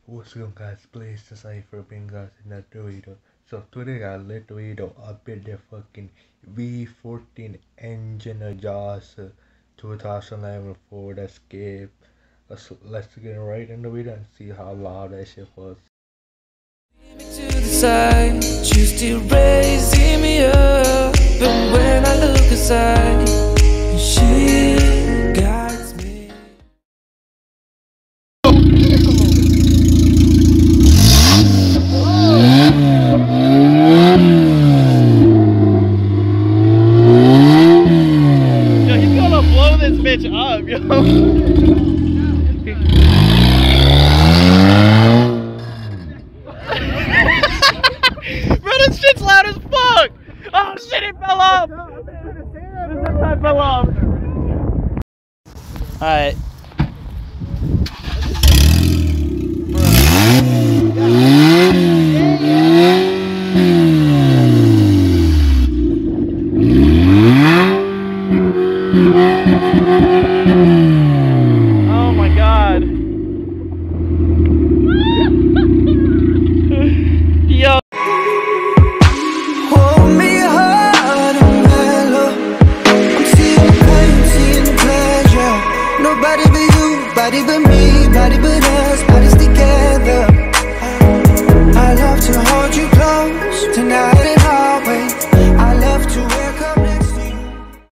What's going on, guys? Please decide for being guys in another video. So today guys, let's video update the fucking V14 engine exhaust 2011 Ford Escape. Let's get right in the video and see how loud that shit was. To the side, you still raising me up, but when I look aside, she guides me. Yo, he's gonna blow this bitch up, yo. Bro, this shit's loud as fuck! Oh shit, it fell off! This zip fell off. Alright. Oh my god. Yo. Hold me hard and mellow. I'm seeing the pain, seeing the pleasure. Nobody but you, body but me, body but us, bodies together. I love to hold you close tonight.